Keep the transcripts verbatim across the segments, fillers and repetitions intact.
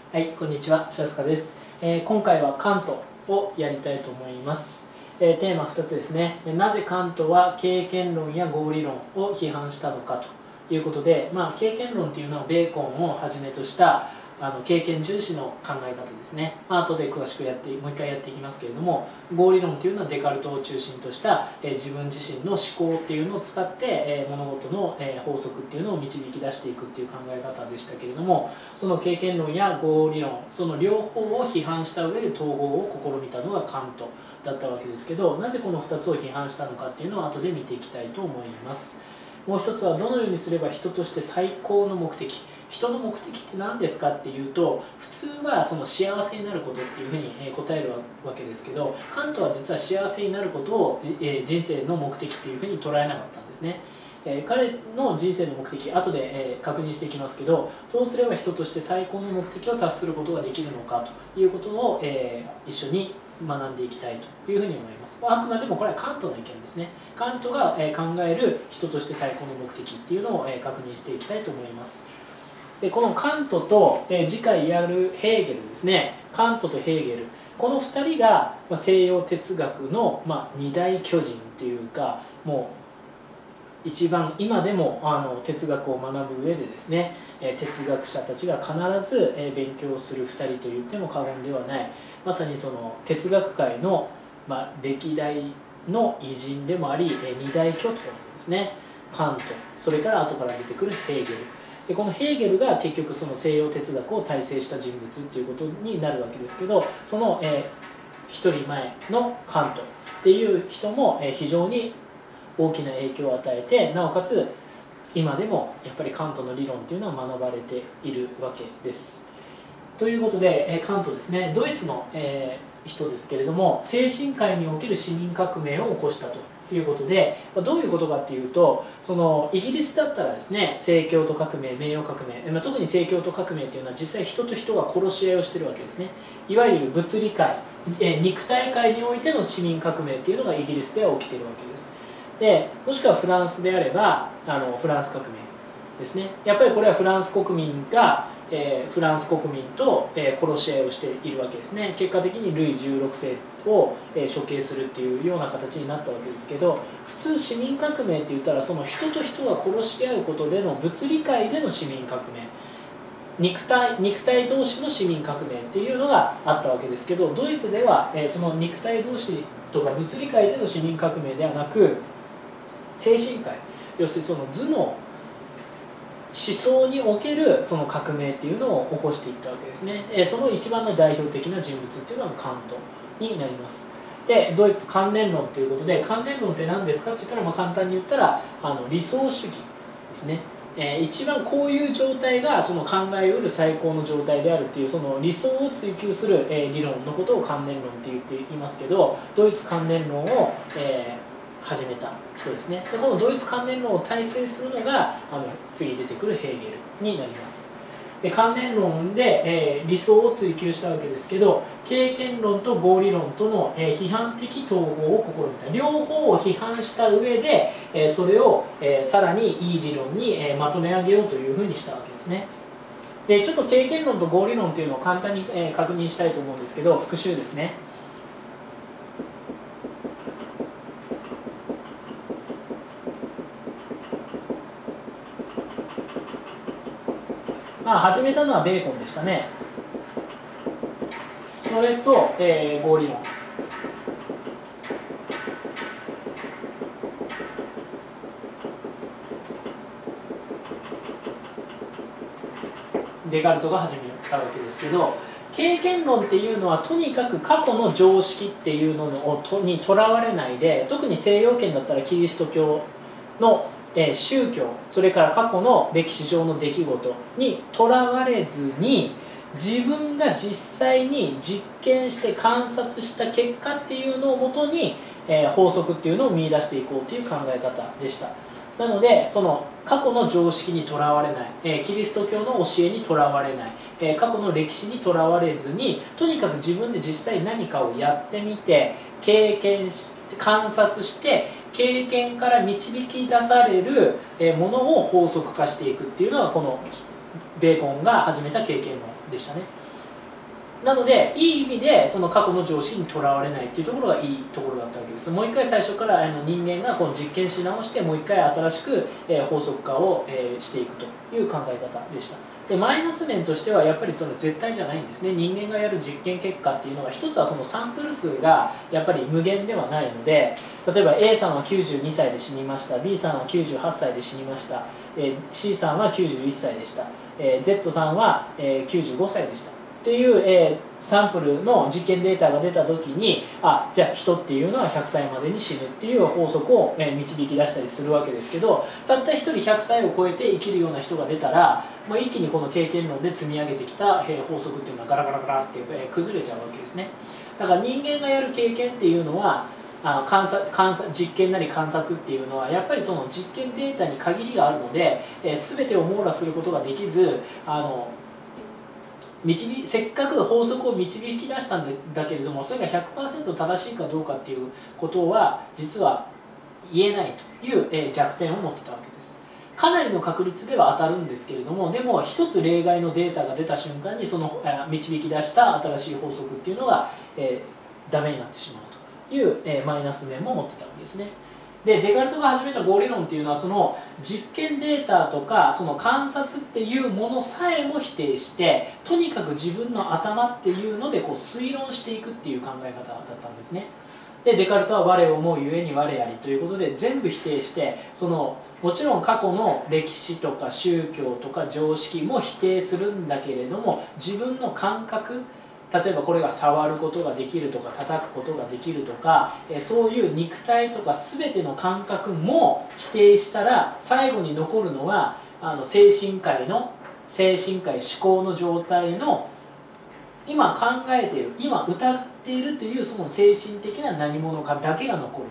はい、こんにちは、しゃすかです、えー、今回はカントをやりたいと思います、えー、テーマふたつですね。なぜカントは経験論や合理論を批判したのかということで、まあ、経験論っていうのはベーコンをはじめとしたあの経験重視の考え方ですね。まあ後で詳しくやってもう一回やっていきますけれども、合理論っていうのはデカルトを中心とした、えー、自分自身の思考っていうのを使って、えー、物事の、えー、法則っていうのを導き出していくっていう考え方でしたけれども、その経験論や合理論、その両方を批判した上で統合を試みたのがカントだったわけですけど、なぜこのふたつを批判したのかっていうのを後で見ていきたいと思います。もう一つは、どのようにすれば人として最高の目的、人の目的って何ですかっていうと、普通はその幸せになることっていうふうに答えるわけですけど、カントは実は幸せになることを人生の目的っていうふうに捉えなかったんですね。えー、彼の人生の目的、後で、えー、確認していきますけど、どうすれば人として最高の目的を達することができるのかということを、えー、一緒に学んでいきたいというふうに思います。あくまでもこれはカントの意見ですね。カントが、えー、考える人として最高の目的っていうのを、えー、確認していきたいと思います。でこのカントと、えー、次回やるヘーゲルですね。カントとヘーゲル、このふたりが、まあ、西洋哲学の、まあ、二大巨人というか、もう一番今でもあの哲学を学ぶ上でですね、えー、哲学者たちが必ず、えー、勉強するふたりと言っても過言ではない、まさにその哲学界の、まあ、歴代の偉人でもあり、えー、二大巨頭なんですね。カント、それから後から出てくるヘーゲルで、このヘーゲルが結局その西洋哲学を大成した人物っていうことになるわけですけど、その、えー、一人前のカントっていう人も、えー、非常に大きな影響を与えて、なおかつ今でもやっぱりカントの理論っていうのは学ばれているわけです。ということで、えー、カントですね、ドイツの、えー、人ですけれども、精神界における市民革命を起こしたということで、どういうことかっていうと、そのイギリスだったらですね、正教徒革命、名誉革命、まあ、特に正教徒革命っていうのは実際人と人が殺し合いをしてるわけですね。いわゆる物理界、えー、肉体界においての市民革命っていうのがイギリスでは起きてるわけです。でもしくはフランスであればあのフランス革命ですね。やっぱりこれはフランス国民が、えー、フランス国民と、えー、殺し合いをしているわけですね。結果的にルイじゅうろくせいを、えー、処刑するっていうような形になったわけですけど、普通市民革命って言ったらその人と人が殺し合うことでの物理界での市民革命、肉体肉体同士の市民革命っていうのがあったわけですけど、ドイツでは、えー、その肉体同士とか物理界での市民革命ではなく、精神界、要するにその頭脳、思想におけるその革命っていうのを起こしていったわけですね。その一番の代表的な人物っていうのがカントになります。でドイツ関連論ということで、関連論って何ですかって言ったら、まあ簡単に言ったらあの理想主義ですね。えー、一番こういう状態がその考えうる最高の状態であるっていう、その理想を追求する、えー、理論のことを関連論って言っていますけど、ドイツ関連論を、えー始めた人ですね。でこのドイツ関連論を体制するのがあの次出てくるヘーゲルになります。で関連論で、えー、理想を追求したわけですけど、経験論と合理論との、えー、批判的統合を試みた。両方を批判した上で、えー、それを、えー、さらにいい理論に、えー、まとめ上げようというふうにしたわけですね。でちょっと経験論と合理論というのを簡単に、えー、確認したいと思うんですけど、復習ですね。まあ、始めたのはベーコンでしたね。それと、えー、合理論。デカルトが始めたわけですけど、経験論っていうのはとにかく過去の常識っていうのをとにとらわれないで、特に西洋圏だったらキリスト教のえー、宗教、それから過去の歴史上の出来事にとらわれずに、自分が実際に実験して観察した結果っていうのをもとに、えー、法則っていうのを見出していこうという考え方でした。なのでその過去の常識にとらわれない、えー、キリスト教の教えにとらわれない、えー、過去の歴史にとらわれずに、とにかく自分で実際何かをやってみて経験して観察して経験から導き出されるものを法則化していくっていうのがこのベーコンが始めた経験論でしたね。 なのでいい意味でその過去の常識にとらわれないっていうところがいいところだったわけです。もう一回最初からあの人間がこの実験し直してもう一回新しく、えー、法則化を、えー、していくという考え方でした。でマイナス面としてはやっぱりそれ絶対じゃないんですね。人間がやる実験結果っていうのが一つはそのサンプル数がやっぱり無限ではないので、例えば A さんはきゅうじゅうにさいで死にました、 B さんはきゅうじゅうはっさいで死にました、えー、C さんはきゅうじゅういっさいでした、えー、Z さんは、えー、きゅうじゅうごさいでしたっていう、えー、サンプルの実験データが出た時に、あじゃあ人っていうのはひゃくさいまでに死ぬっていう法則を、えー、導き出したりするわけですけど、たったひとりひゃくさいを超えて生きるような人が出たら、まあ、一気にこの経験論で積み上げてきた、えー、法則っていうのはガラガラガラって、えー、崩れちゃうわけですね。だから人間がやる経験っていうのはあ観察観察実験なり観察っていうのはやっぱりその実験データに限りがあるので、えー、全てを網羅することができず、あの導せっかく法則を導き出したんだけれども、それが ひゃくパーセント 正しいかどうかっていうことは実は言えないという、えー、弱点を持ってたわけです。かなりの確率では当たるんですけれども、でも一つ例外のデータが出た瞬間にその、えー、導き出した新しい法則っていうのが、えー、ダメになってしまうという、えー、マイナス面も持ってたわけですね。でデカルトが始めた合理論っていうのはその実験データとかその観察っていうものさえも否定して、とにかく自分の頭っていうのでこう推論していくっていう考え方だったんですね。でデカルトは我を思うゆえに我ありということで全部否定して、そのもちろん過去の歴史とか宗教とか常識も否定するんだけれども、自分の感覚、例えばこれが触ることができるとか叩くことができるとか、そういう肉体とか全ての感覚も否定したら、最後に残るのはあの精神界の精神界思考の状態の今考えている今疑っているというその精神的な何者かだけが残る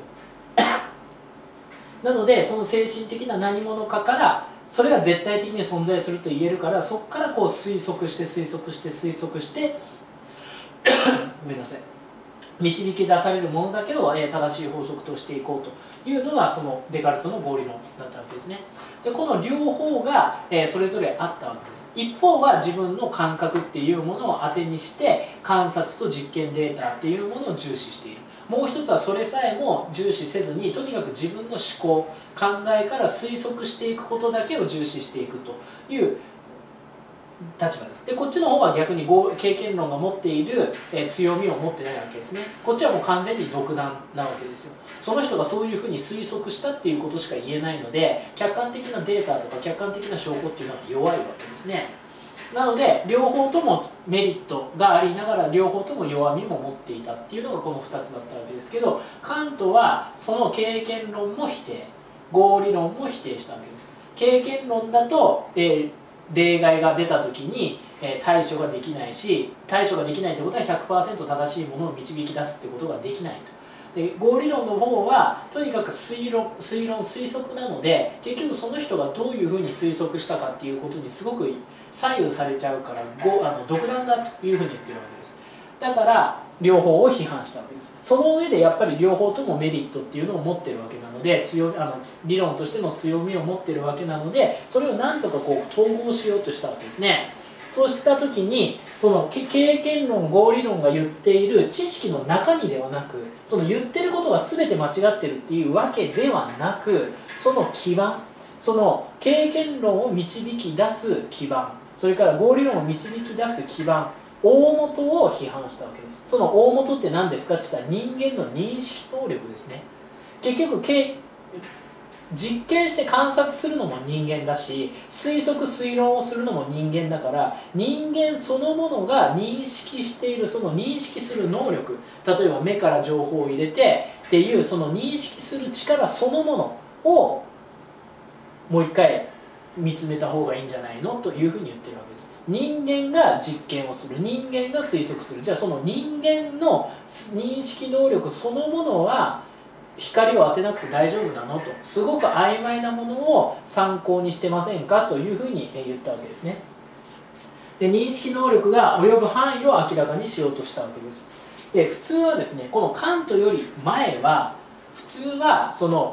なのでその精神的な何者かからそれが絶対的に存在すると言えるから、そこからこう推測して推測して推測してごめんなさい導き出されるものだけを正しい法則としていこうというのがそのデカルトの合理論だったわけですね。でこの両方がそれぞれあったわけです。一方は自分の感覚っていうものを当てにして観察と実験データっていうものを重視している。もう一つはそれさえも重視せずに、とにかく自分の思考考えから推測していくことだけを重視していくという立場です。でこっちの方は逆に経験論が持っている、えー、強みを持ってないわけですね。こっちはもう完全に独断なわけですよ。その人がそういうふうに推測したっていうことしか言えないので、客観的なデータとか客観的な証拠っていうのは弱いわけですね。なので両方ともメリットがありながら両方とも弱みも持っていたっていうのがこのふたつだったわけですけど、カントはその経験論も否定、合理論も否定したわけです。経験論だと、えー例外が出た時に、えー、対処ができないし、対処ができないということは ひゃくパーセント 正しいものを導き出すってことができないと。で合理論の方はとにかく推論推論推測なので、結局その人がどういうふうに推測したかっていうことにすごく左右されちゃうから、ごあの独断だというふうに言ってるわけです。だから両方を批判したわけです。その上でやっぱり両方ともメリットっていうのを持ってるわけなので、強あの理論としての強みを持ってるわけなので、それをなんとかこう統合しようとしたわけですね。そうした時にその経験論合理論が言っている知識の中身ではなく、その言ってることが全て間違ってるっていうわけではなく、その基盤、その経験論を導き出す基盤、それから合理論を導き出す基盤、大元を批判したわけです。その大元って何ですかって言ったら、人間の認識能力ですね。結局実験して観察するのも人間だし、推測推論をするのも人間だから、人間そのものが認識しているその認識する能力、例えば目から情報を入れてっていうその認識する力そのものをもう一回見つめた方がいいんじゃないのというふうに言ってるわけです。人間が実験をする、人間が推測する、じゃあその人間の認識能力そのものは光を当てなくて大丈夫なのと、すごく曖昧なものを参考にしてませんかというふうに言ったわけですね。で認識能力が及ぶ範囲を明らかにしようとしたわけです。で普通はですね、このカントより前は普通はその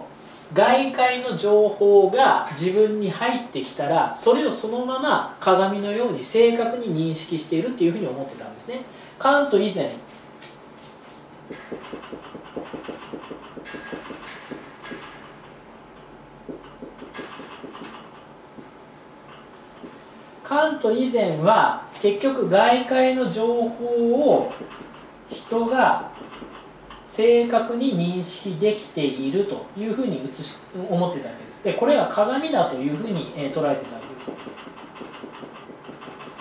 外界の情報が自分に入ってきたらそれをそのまま鏡のように正確に認識しているっていうふうに思ってたんですね。カント以前カント以前は結局外界の情報を人が正確に認識できているというふうに映し思ってたわけです。でこれは鏡だというふうに、えー、捉えてたわけです。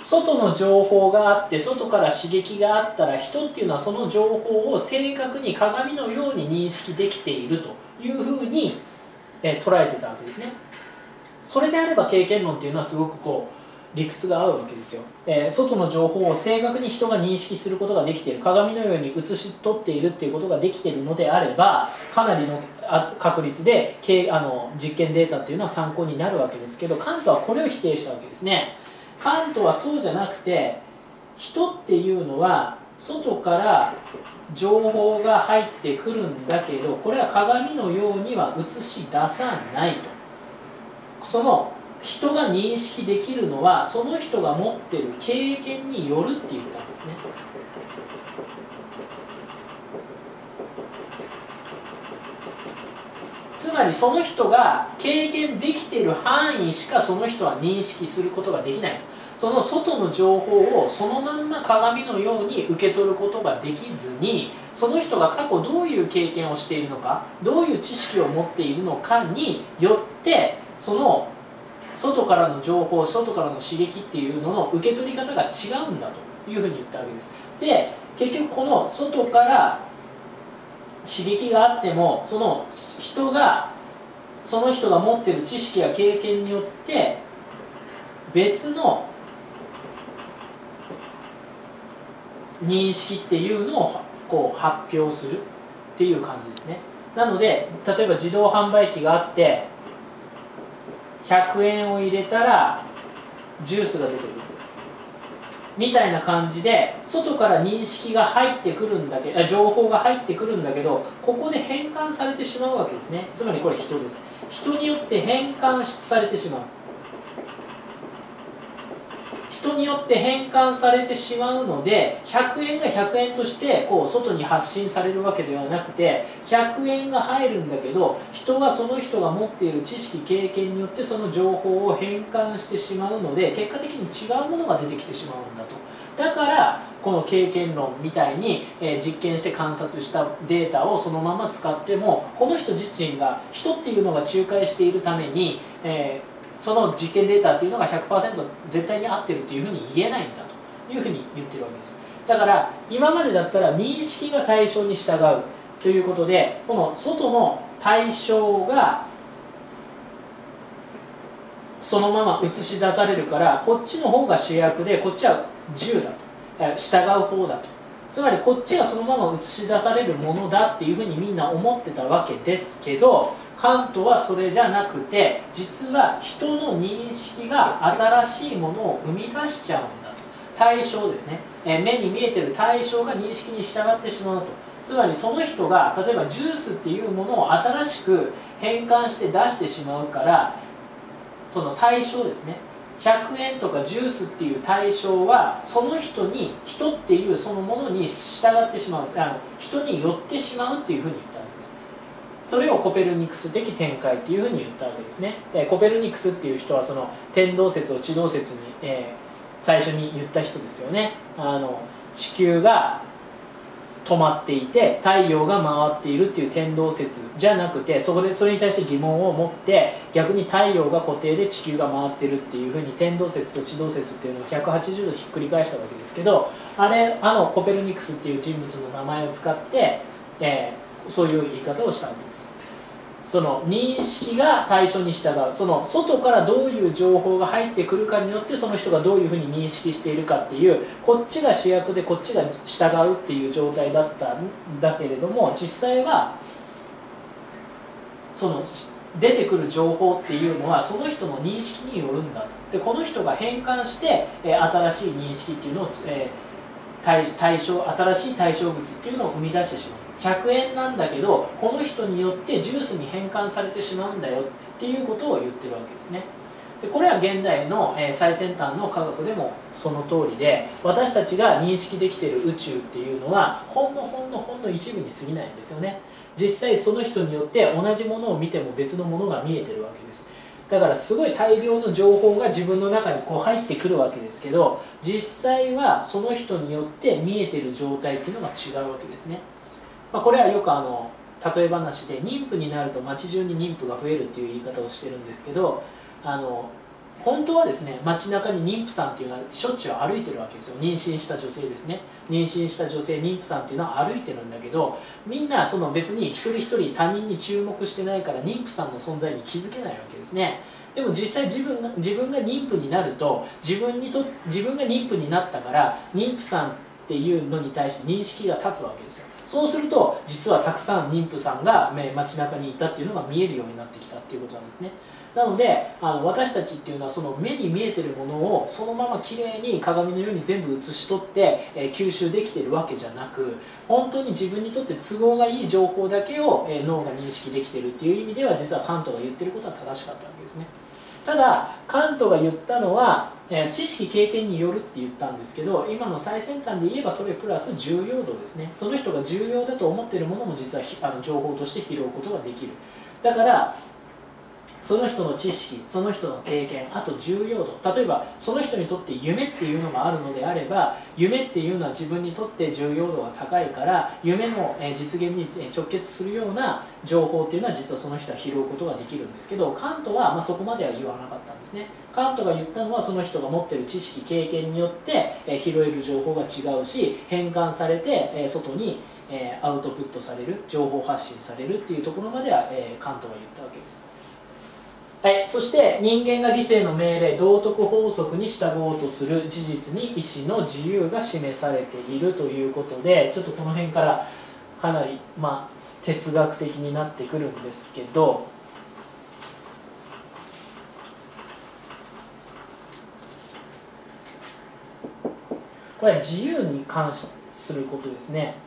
外の情報があって外から刺激があったら人っていうのはその情報を正確に鏡のように認識できているというふうに、えー、捉えてたわけですね。それであれば経験論っていうのはすごくこう理屈が合うわけですよ、えー、外の情報を正確に人が認識することができている、鏡のように映し取っているっていうことができているのであればかなりの確率であの実験データっていうのは参考になるわけですけど、カントはこれを否定したわけですね。カントはそうじゃなくて、人っていうのは外から情報が入ってくるんだけどこれは鏡のようには映し出さないと。その人が認識できるのはその人が持っている経験によるって言ったんですね。つまりその人が経験できている範囲しかその人は認識することができないと。その外の情報をそのまんま鏡のように受け取ることができずに、その人が過去どういう経験をしているのか、どういう知識を持っているのかによってその外からの情報、外からの刺激っていうのの受け取り方が違うんだというふうに言ったわけです。で、結局この外から刺激があってもその人がその人が持っている知識や経験によって別の認識っていうのをこう発表するっていう感じですね。なので例えば自動販売機があってひゃくえんを入れたらジュースが出てくるみたいな感じで外から認識が入ってくるんだけど、情報が入ってくるんだけどここで変換されてしまうわけですね。つまりこれ人です。人によって変換されてしまう。人によって変換されてしまうのでひゃくえんがひゃくえんとしてこう外に発信されるわけではなくてひゃくえんが入るんだけど人がその人が持っている知識経験によってその情報を変換してしまうので結果的に違うものが出てきてしまうんだと。だからこの経験論みたいに、えー、実験して観察したデータをそのまま使ってもこの人自身が人っていうのが仲介しているために、えーその実験データっていうのが ひゃくパーセント 絶対に合ってるというふうに言えないんだというふうに言ってるわけです。だから今までだったら認識が対象に従うということでこの外の対象がそのまま映し出されるからこっちの方が主役でこっちは従だと従う方だと。つまりこっちがそのまま映し出されるものだっていうふうにみんな思ってたわけですけどカントはそれじゃなくて実は人の認識が新しいものを生み出しちゃうんだと。対象ですね、え目に見えてる対象が認識に従ってしまうと。つまりその人が例えばジュースっていうものを新しく変換して出してしまうからその対象ですねひゃくえんとかジュースっていう対象はその人に人っていうそのものに従ってしまうあの人に寄ってしまうっていうふうに言ったわけです。それをコペルニクス的展開っていうふうに言ったわけですね。でコペルニクスっていう人はその天動説を地動説に、えー、最初に言った人ですよね。あの地球が止まっていて太陽が回っているっていう天動説じゃなくてそれそれに対して疑問を持って逆に太陽が固定で地球が回ってるっていうふうに天動説と地動説っていうのをひゃくはちじゅうどひっくり返したわけですけどあれあのコペルニクスっていう人物の名前を使って、えー、そういう言い方をしたわけです。その認識が対象に従うその外からどういう情報が入ってくるかによってその人がどういうふうに認識しているかっていうこっちが主役でこっちが従うっていう状態だったんだけれども実際はその出てくる情報っていうのはその人の認識によるんだと。でこの人が変換して、えー、新しい認識っていうのを、えー、対対象新しい対象物っていうのを生み出してしまう。 ひゃくえんなんだけどこの人によってジュースに変換されてしまうんだよっていうことを言ってるわけですね。でこれは現代の、えー、最先端の科学でもその通りで、私たちが認識できている宇宙っていうのはほんのほんのほんの一部に過ぎないんですよね。実際その人によって同じものを見ても別のものが見えてるわけです。だからすごい大量の情報が自分の中にこう入ってくるわけですけど、実際はその人によって見えてる状態っていうのが違うわけですね。まあ、これはよくあの例え話で、妊婦になると街中に妊婦が増えるっていう言い方をしてるんですけど、あの本当はですね、街中に妊婦さんっていうのはしょっちゅう歩いてるわけですよ。妊娠した女性ですね、妊娠した女性、妊婦さんっていうのは歩いてるんだけど、みんなその別に一人一人他人に注目してないから妊婦さんの存在に気づけないわけですね。でも実際自分が自分が妊婦になると、自分にと自分が妊婦になったから妊婦さんっていうのに対して認識が立つわけですよ。そうすると実はたくさん妊婦さんが街中にいたっていうのが見えるようになってきたっていうことなんですね。なのであの私たちっていうのはその目に見えてるものをそのままきれいに鏡のように全部写し取って、えー、吸収できてるわけじゃなく、本当に自分にとって都合がいい情報だけを、えー、脳が認識できてるっていう意味では、実はカントが言ってることは正しかったわけですね。ただカントが言ったのは、えー、知識経験によるって言ったんですけど、今の最先端で言えばそれプラス重要度ですね。その人が重要だと思っているものも実はあの情報として拾うことができる。だからその人の知識、その人の経験、あと重要度、例えばその人にとって夢っていうのがあるのであれば、夢っていうのは自分にとって重要度が高いから、夢の実現に直結するような情報っていうのは実はその人は拾うことができるんですけど、カントはまあそこまでは言わなかったんですね。カントが言ったのは、その人が持っている知識、経験によって拾える情報が違うし、変換されて外にアウトプットされる、情報発信されるっていうところまではカントが言ったわけです。はい、そして人間が理性の命令、道徳法則に従おうとする事実に意思の自由が示されているということで、ちょっとこの辺からかなり、まあ、哲学的になってくるんですけど、これは自由に関することですね。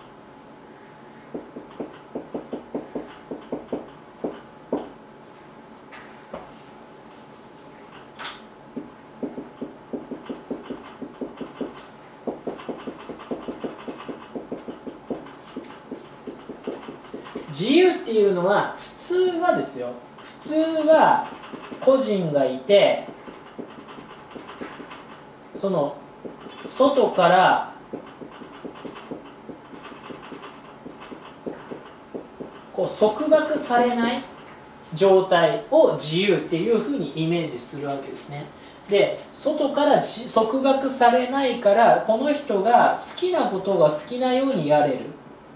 自由っていうのは普通はですよ、普通は個人がいて、その外からこう束縛されない状態を自由っていうふうにイメージするわけですね。で、外から束縛されないから、この人が好きなことが好きなようにやれる。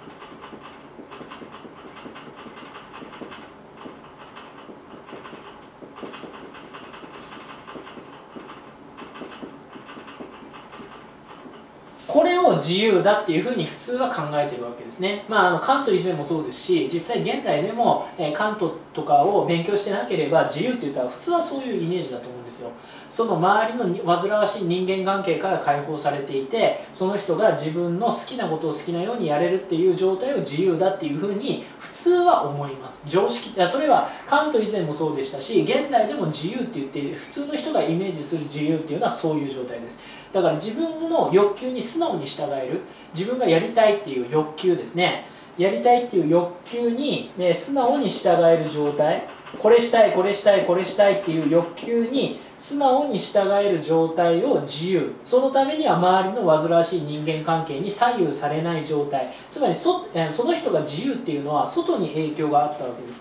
これを自由だっていうふうに普通は考えてるわけですね。まあ、あのカント以前もそうですし、実際現代でも、えー、カントとかを勉強してなければ自由って言ったら普通はそういうイメージだと思うんですよ。その周りの煩わしい人間関係から解放されていて、その人が自分の好きなことを好きなようにやれるっていう状態を自由だっていうふうに普通は思います。常識、いやそれはカント以前もそうでしたし、現代でも自由って言って普通の人がイメージする自由っていうのはそういう状態です。だから自分の欲求に素直に従える、自分がやりたいっていう欲求ですね、やりたいっていう欲求に、ね、素直に従える状態、これしたいこれしたいこれしたいっていう欲求に素直に従える状態を自由、そのためには周りの煩わしい人間関係に左右されない状態、つまり そ, その人が自由っていうのは外に影響があったわけです。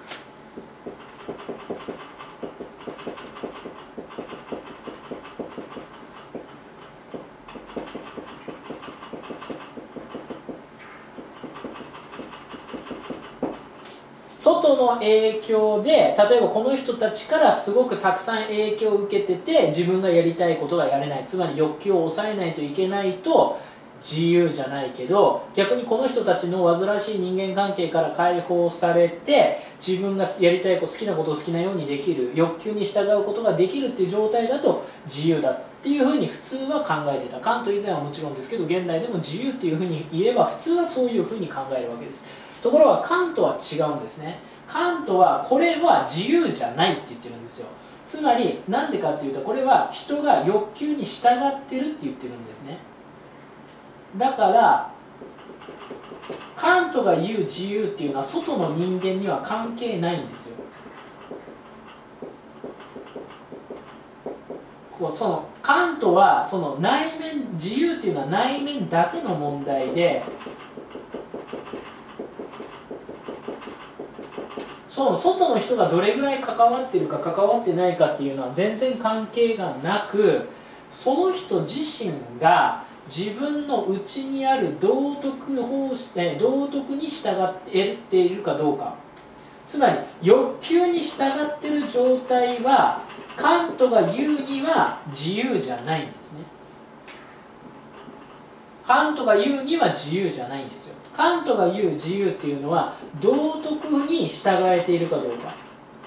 外の影響で、例えばこの人たちからすごくたくさん影響を受けてて、自分がやりたいことがやれない、つまり欲求を抑えないといけないと自由じゃないけど、逆にこの人たちの煩わしい人間関係から解放されて、自分がやりたいこと、好きなことを好きなようにできる、欲求に従うことができるっていう状態だと自由だと。 っていうふうに普通は考えてた。カント以前はもちろんですけど、現代でも自由っていうふうに言えば普通はそういうふうに考えるわけです。ところがカントは違うんですね。カントはこれは自由じゃないって言ってるんですよ。つまりなんでかっていうと、これは人が欲求に従ってるって言ってるんですね。だからカントが言う自由っていうのは外の人間には関係ないんですよ。こうそのカントはその内面、自由っていうのは内面だけの問題で、その外の人がどれぐらい関わってるか関わってないかっていうのは全然関係がなく、その人自身が自分の内にある道徳方式、道徳に従っているかどうか、つまり欲求に従っている状態はカントが言うには自由じゃないんですね。カントが言うには自由じゃないんですよ。カントが言う自由っていうのは道徳に従えているかどうか。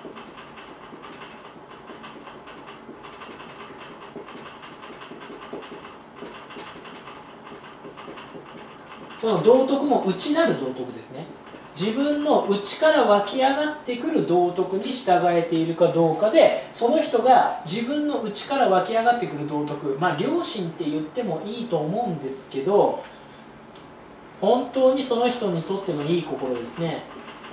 その道徳も内なる道徳ですね。自分の内から湧き上がってくる道徳に従えているかどうかで、その人が自分の内から湧き上がってくる道徳、まあ良心って言ってもいいと思うんですけど、本当にその人にとってのいい心ですね。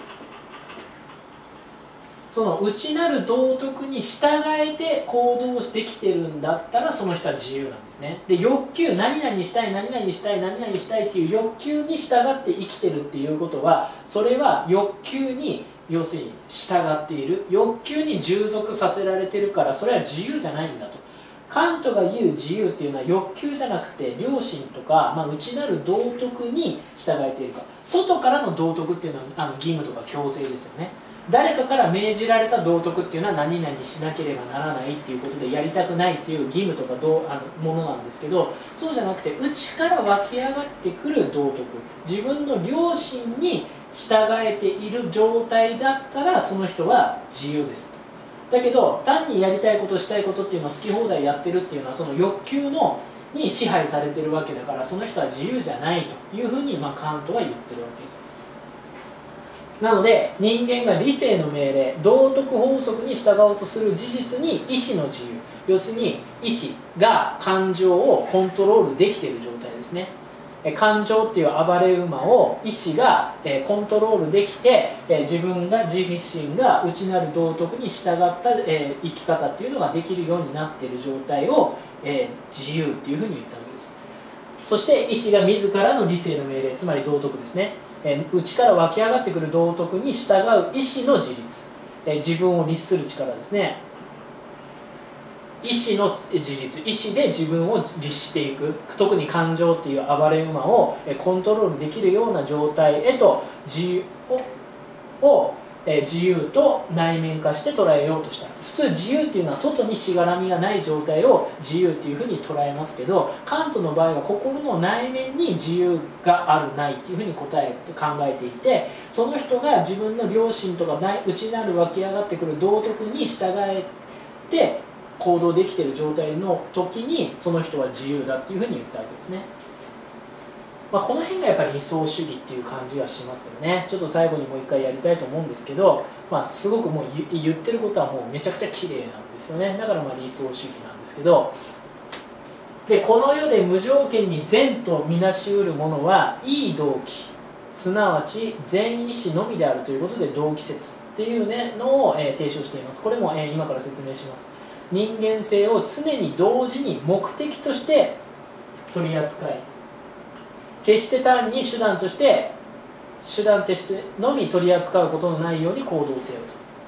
その内なる道徳に従えて行動できてるんだったら、その人は自由なんですね。で、欲求、何々したい何々したい何々したいっていう欲求に従って生きてるっていうことは、それは欲求に要するに従っている、欲求に従属させられてるから、それは自由じゃないんだと。カントが言う自由っていうのは欲求じゃなくて良心とか、まあ、内なる道徳に従えているか。外からの道徳っていうのはあの義務とか強制ですよね。誰かから命じられた道徳っていうのは何々しなければならないっていうことでやりたくないっていう義務とかどうあのものなんですけど、そうじゃなくて内から湧き上がってくる道徳、自分の良心に従えている状態だったらその人は自由ですと。だけど単にやりたいことしたいことっていうのを好き放題やってるっていうのはその欲求のに支配されてるわけだから、その人は自由じゃないというふうに、まあ、カントは言ってるわけです。なので人間が理性の命令、道徳法則に従おうとする事実に意思の自由、要するに意思が感情をコントロールできている状態ですね。感情っていう暴れ馬を意思がコントロールできて、自分が自身が内なる道徳に従った生き方っていうのができるようになっている状態を自由っていうふうに言ったわけです。そして意思が自らの理性の命令、つまり道徳ですね、内から湧き上がってくる道徳に従う意思の自立、自分を律する力ですね。意思の自立、意思で自分を律していく、特に感情っていう暴れ馬をコントロールできるような状態へと自由をを自由と内面化して捉えようとした。普通自由っていうのは外にしがらみがない状態を自由っていうふうに捉えますけど、カントの場合は心の内面に自由があるないっていうふうに答えて考えていて、その人が自分の良心とか内なる湧き上がってくる道徳に従えて行動できている状態の時にその人は自由だっていうふうに言ったわけですね。まあ、この辺がやっぱり理想主義っていう感じがしますよね。ちょっと最後にもう一回やりたいと思うんですけど、まあ、すごくもう言ってることはもうめちゃくちゃ綺麗なんですよね。だからまあ理想主義なんですけど、でこの世で無条件に善とみなしうるものはいい動機、すなわち善意志のみであるということで動機説っていう、ね、のを、えー、提唱しています。これも、えー、今から説明します。人間性を常に同時に目的として取り扱い、決して単に手段として手段としてのみ取り扱うことのないように行動せよ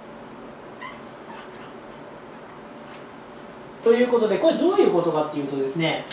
と。ということで、これどういうことかっていうとですね、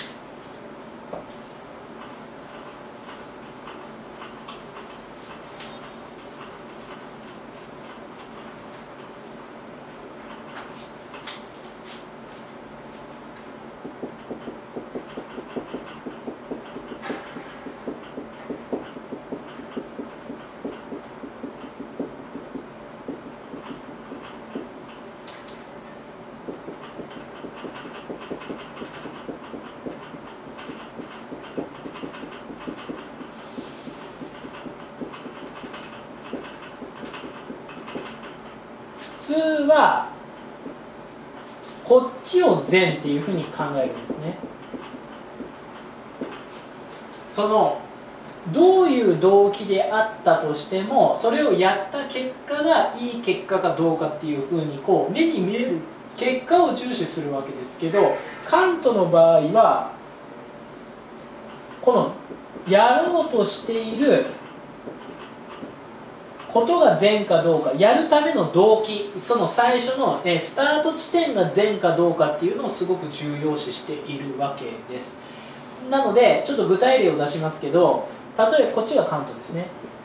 はこっちを善っていうふうに考えるんですね。そのどういう動機であったとしてもそれをやった結果がいい結果かどうかっていうふうにこう目に見える結果を重視するわけですけど、カントの場合はこのやろうとしていることが善かどうか、やるための動機、その最初のえスタート地点が善かどうかっていうのをすごく重要視しているわけです。なのでちょっと具体例を出しますけど、例えばこっちがカントですね。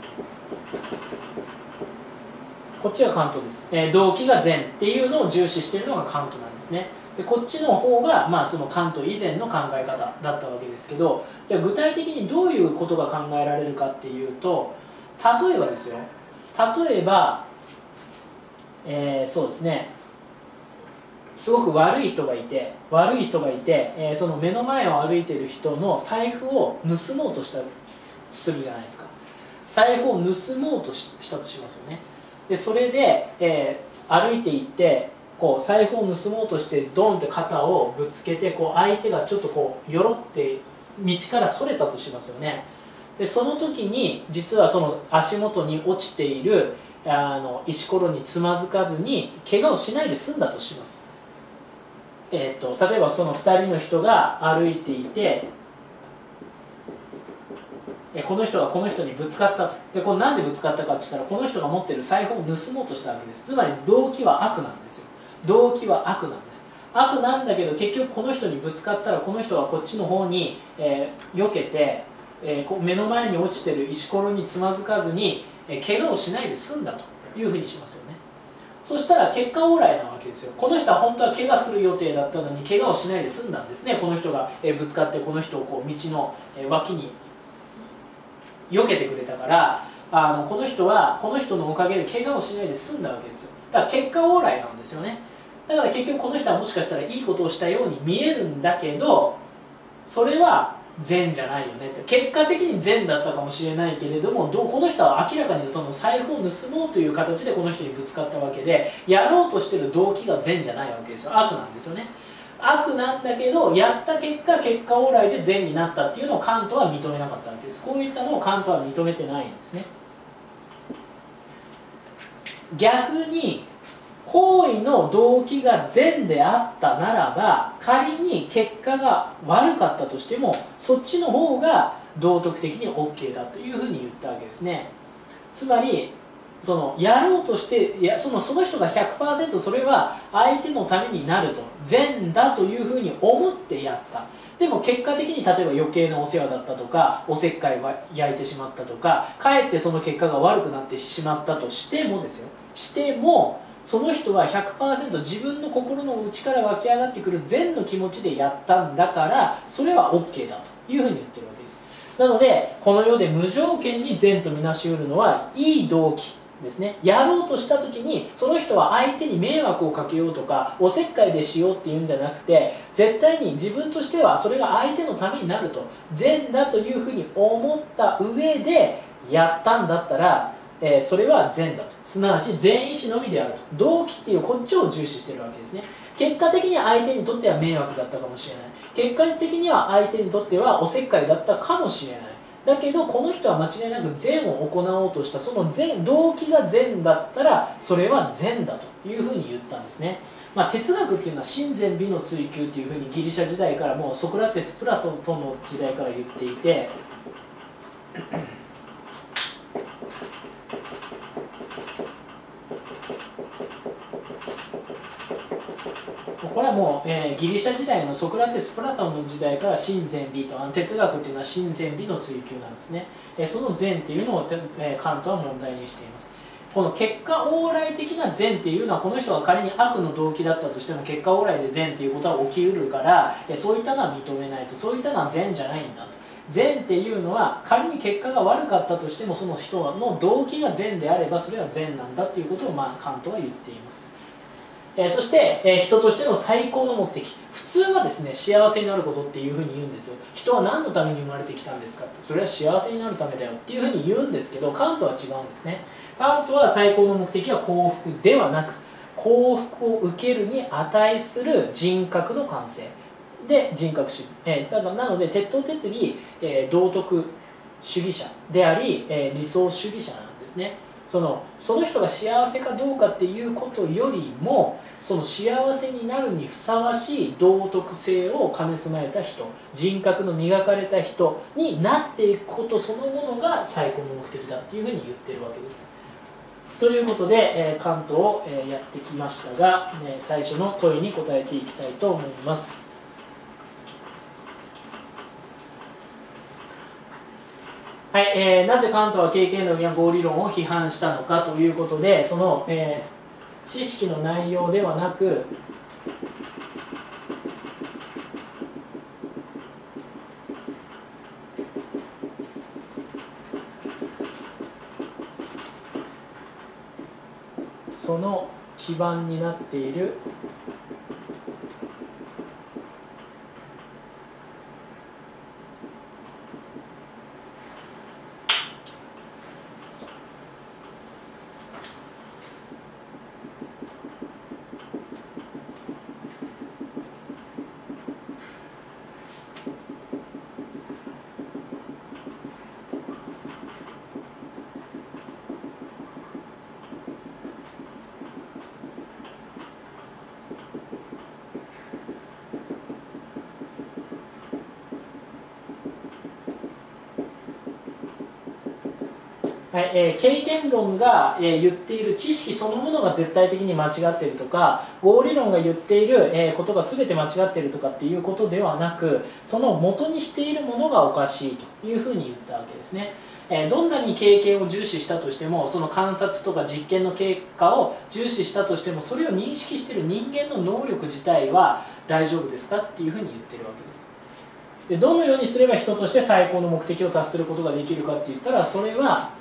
こっちがカントです、えー、動機が善っていうのを重視しているのがカントなんですね。でこっちの方が、まあ、そのカント以前の考え方だったわけですけど、じゃあ具体的にどういうことが考えられるかっていうと、例えばですよ、例えば、えー、そうですね、すごく悪い人がいて悪い人がいて、えー、その目の前を歩いている人の財布を盗もうとしたするじゃないですか。財布を盗もうと し, したとしますよね。でそれで、えー、歩いていってこう財布を盗もうとしてドンって肩をぶつけて、こう相手がちょっとこうよろって道からそれたとしますよね。でその時に実はその足元に落ちているあの石ころにつまずかずに怪我をしないで済んだとします。えー、と例えばそのふたりの人が歩いていて、えこの人がこの人にぶつかったと。でこれなんでぶつかったかって言ったら、この人が持っている財布を盗もうとしたわけです。つまり動機は悪なんですよ。動機は悪なんです。悪なんだけど結局この人にぶつかったら、この人はこっちの方に、えー、避けて、えー、こう目の前に落ちている石ころにつまずかずに、えー、怪我をしないで済んだというふうにしますよね。そしたら結果オーライなわけですよ。この人は本当は怪我する予定だったのに怪我をしないで済んだんですね。この人が、えー、ぶつかってこの人をこう道の、えー、脇に避けてくれたから、あのこの人はこの人のおかげで怪我をしないで済んだわけですよ。だから結果オーライなんですよね。だから結局この人はもしかしたらいいことをしたように見えるんだけど、それは善じゃないよねって。結果的に善だったかもしれないけれども、どうこの人は明らかにその財布を盗もうという形でこの人にぶつかったわけで、やろうとしてる動機が善じゃないわけですよ。悪なんですよね。悪なんだけどやった結果結果オーライで善になったっていうのをカントは認めなかったわけです。こういったのをカントは認めてないんですね。逆に行為の動機が善であったならば、仮に結果が悪かったとしてもそっちの方が道徳的に オーケー だというふうに言ったわけですね。つまりそのやろうとしていやそのその人が ひゃくパーセント それは相手のためになると善だというふうに思ってやった。でも結果的に例えば余計なお世話だったとかおせっかいは焼いてしまったとか、かえってその結果が悪くなってしまったとしてもですよしてもその人は ひゃくパーセント 自分の心の内から湧き上がってくる善の気持ちでやったんだから、それは オーケー だというふうに言ってるわけです。なのでこの世で無条件に善とみなしうるのはいい動機ですね。やろうとした時にその人は相手に迷惑をかけようとかおせっかいでしようっていうんじゃなくて、絶対に自分としてはそれが相手のためになると善だというふうに思った上でやったんだったら、えー、それは善だと、すなわち善意志のみであると。動機っていうこっちを重視しているわけですね。結果的に相手にとっては迷惑だったかもしれない、結果的には相手にとってはおせっかいだったかもしれない。だけどこの人は間違いなく善を行おうとした、その善動機が善だったらそれは善だというふうに言ったんですね。まあ、哲学っていうのは真善美の追求っていうふうにギリシャ時代からもうソクラテスプラトンの時代から言っていてこれはもう、えー、ギリシャ時代のソクラテス・プラトンの時代から真善美と、あの哲学っていうのは真善美の追求なんですね。えー、その善っていうのを、えー、カントは問題にしています。この結果往来的な善っていうのは、この人が仮に悪の動機だったとしても結果往来で善っていうことは起きうるから、えー、そういったのは認めないと、そういったのは善じゃないんだと。善っていうのは仮に結果が悪かったとしてもその人の動機が善であればそれは善なんだっていうことを、まあ、カントは言っています。えー、そして、えー、人としての最高の目的、普通はですね幸せになることっていうふうに言うんですよ。人は何のために生まれてきたんですかって、それは幸せになるためだよっていうふうに言うんですけど、カントは違うんですね。カントは最高の目的は幸福ではなく、 幸福を受けるに値する人格の完成で人格主義、えー、だからなので鉄頭鉄尾、えー、道徳主義者であり、えー、理想主義者なんですね。そのその人が幸せかどうかっていうことよりもその幸せになるにふさわしい道徳性を兼ね備えた人、人格の磨かれた人になっていくことそのものが最高の目的だっていうふうに言ってるわけです。ということで、えー、カントを、えー、やってきましたが、えー、最初の問いに答えていきたいと思います。はい、えー、なぜカントは経験論や合理論を批判したのかということで、その、えー、知識の内容ではなくその基盤になっているはいえー、経験論が、えー、言っている知識そのものが絶対的に間違っているとか合理論が言っている、えー、ことが全て間違っているとかっていうことではなくその元にしているものがおかしいというふうに言ったわけですね。えー、どんなに経験を重視したとしてもその観察とか実験の結果を重視したとしてもそれを認識している人間の能力自体は大丈夫ですかっていうふうに言ってるわけです。でどのようにすれば人として最高の目的を達することができるかって言ったらそれは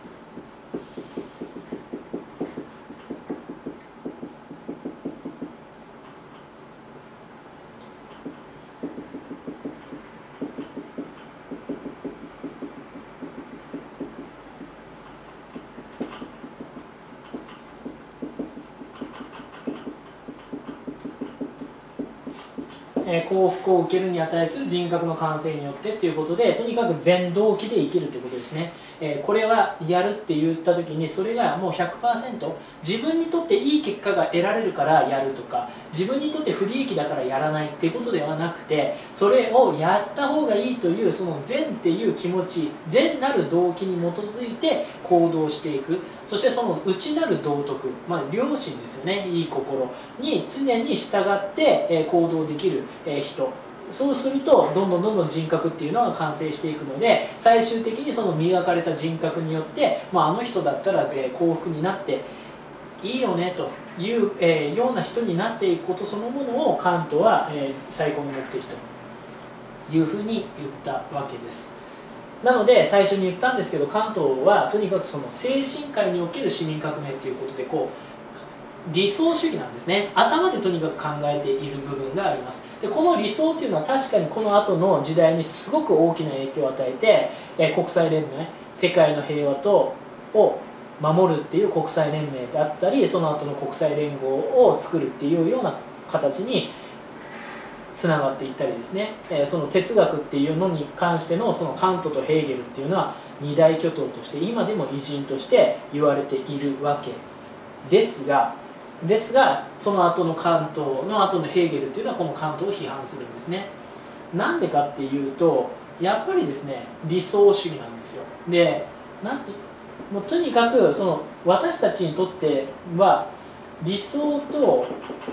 えー、幸福を受けるに値する人格の完成によってということでとにかく全動機で生きるということですね。えー、これはやるって言った時にそれがもう ひゃくパーセント 自分にとっていい結果が得られるからやるとか自分にとって不利益だからやらないっていうことではなくてそれをやった方がいいというその善っていう気持ち善なる動機に基づいて行動していくそしてその内なる道徳、まあ、良心ですよねいい心に常に従って行動できる人そうするとどんどんどんどん人格っていうのが完成していくので最終的にその磨かれた人格によって、まあ、あの人だったら幸福になっていいよねという、えー、ような人になっていくことそのものをカントは、えー、最高の目的というふうに言ったわけです。なので最初に言ったんですけどカントはとにかくその精神界における市民革命ということでこう理想主義なんですね。頭でとにかく考えている部分があります。でこの理想っていうのは確かにこの後の時代にすごく大きな影響を与えて、えー、国際連盟世界の平和とを守るっていう国際連盟であったりその後の国際連合を作るっていうような形につながっていったりですね、えー、その哲学っていうのに関してのそのカントとヘーゲルっていうのは二大巨頭として今でも偉人として言われているわけですがですがその後のカントの後のヘーゲルっていうのはこのカントを批判するんですね。なんでかっていうとやっぱりですね理想主義なんですよ。でなんてもうとにかくその私たちにとっては理想と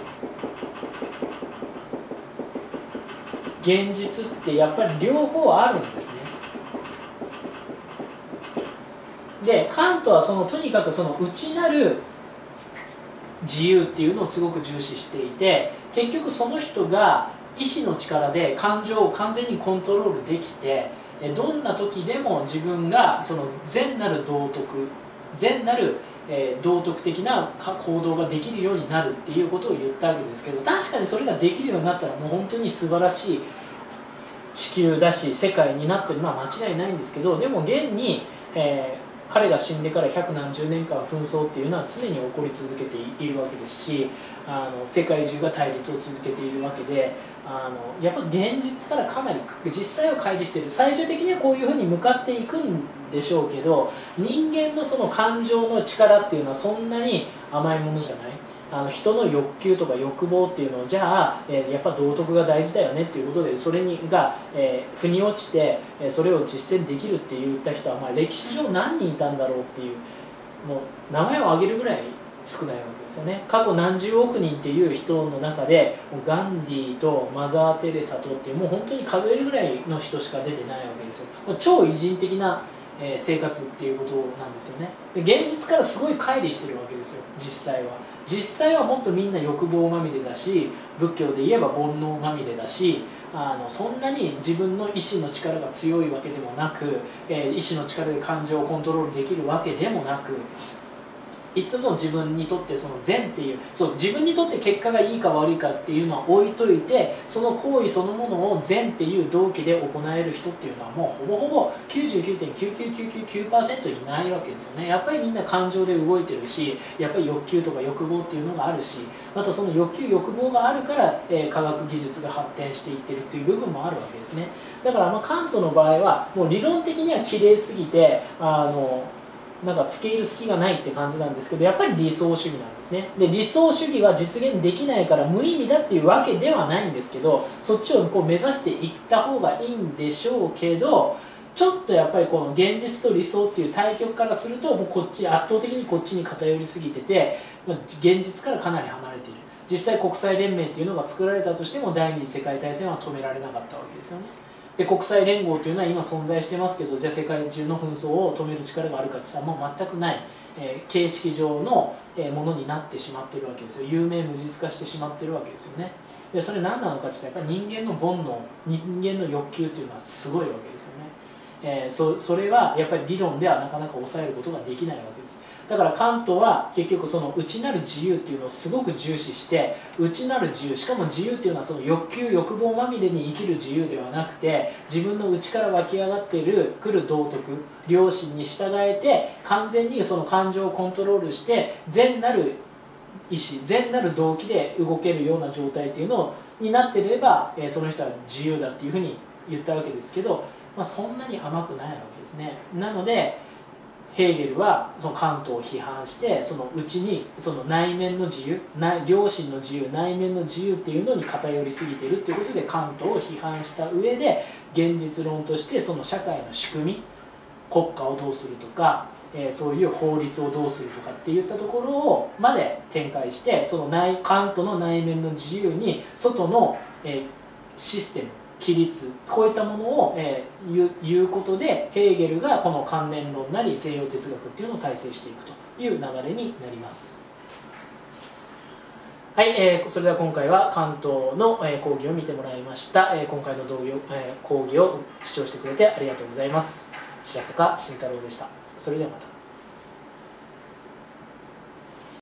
現実ってやっぱり両方あるんですね。でカントはそのとにかくその内なる自由っていうのをすごく重視していて結局その人が意志の力で感情を完全にコントロールできてどんな時でも自分がその善なる道徳善なる道徳的な行動ができるようになるっていうことを言ったわけですけど確かにそれができるようになったらもう本当に素晴らしい地球だし世界になってるのは間違いないんですけどでも現に、えー彼が死んでから百何十年間紛争っていうのは常に起こり続けているわけですし、あの世界中が対立を続けているわけで、あのやっぱ現実からかなり実際は乖離している。最終的にはこういうふうに向かっていくんでしょうけど、人間のその感情の力っていうのはそんなに甘いものじゃない。あの人の欲求とか欲望っていうのをじゃあ、えー、やっぱ道徳が大事だよねっていうことでそれにが、えー、腑に落ちて、えー、それを実践できるって言った人は、まあ、歴史上何人いたんだろうっていう、もう名前を挙げるぐらい少ないわけですよね。過去何十億人っていう人の中でガンディとマザー・テレサとっていうもう本当に数えるぐらいの人しか出てないわけですよ。もう超偉人的なえー、生活っていうことなんですよね。で現実からすごい乖離してるわけですよ。実際は実際はもっとみんな欲望まみれだし、仏教で言えば煩悩まみれだし、あのそんなに自分の意志の力が強いわけでもなく、えー、意志の力で感情をコントロールできるわけでもなく、いつも自分にとってその善っていう、そう自分にとって結果がいいか悪いかっていうのは置いといて、その行為そのものを善っていう動機で行える人っていうのはもうほぼほぼ きゅうじゅうきゅうてんきゅうきゅうきゅうきゅうきゅうパーセント いないわけですよね。やっぱりみんな感情で動いてるし、やっぱり欲求とか欲望っていうのがあるし、またその欲求欲望があるから、えー、科学技術が発展していってるっていう部分もあるわけですね。だからまあカントの場合はもう理論的には綺麗すぎて、あのなんか付け入る隙がないって感じなんですけど、やっぱり理想主義なんですね。で理想主義は実現できないから無意味だっていうわけではないんですけど、そっちをこう目指していった方がいいんでしょうけど、ちょっとやっぱりこの現実と理想っていう対極からするともうこっち圧倒的にこっちに偏りすぎてて、現実からかなり離れている。実際国際連盟っていうのが作られたとしても第二次世界大戦は止められなかったわけですよね。で国際連合というのは今存在してますけど、じゃあ世界中の紛争を止める力があるかって言ったらもう全くない、えー、形式上の、えー、ものになってしまっているわけですよ。有名無実化してしまっているわけですよね。でそれ何なのかって言ったらやっぱり人間の煩悩、人間の欲求というのはすごいわけですよね。えー、そ, それはやっぱり理論ではなかなか抑えることができないわけです。だからカントは結局その内なる自由っていうのをすごく重視して、内なる自由、しかも自由っていうのはその欲求欲望まみれに生きる自由ではなくて、自分の内から湧き上がっている来る道徳良心に従えて完全にその感情をコントロールして善なる意志善なる動機で動けるような状態っていうのになっていれば、えー、その人は自由だっていうふうに言ったわけですけど、まあ、そんなに甘くないわけですね。なのでヘーゲルはそのカントを批判して、その内にその内面の自由、内良心の自由、内面の自由っていうのに偏りすぎているということでカントを批判した上で、現実論としてその社会の仕組み、国家をどうするとか、えー、そういう法律をどうするとかっていったところをまで展開して、その内カントの内面の自由に外の、えー、システム、規律、こういったものを、えー、言う、言うことでヘーゲルがこの観念論なり西洋哲学っていうのを大成していくという流れになります。はい、えー、それでは今回はカントの、えー、講義を見てもらいました。えー、今回の動画、えー、講義を視聴してくれてありがとうございます。白坂慎太郎でした。それではまた。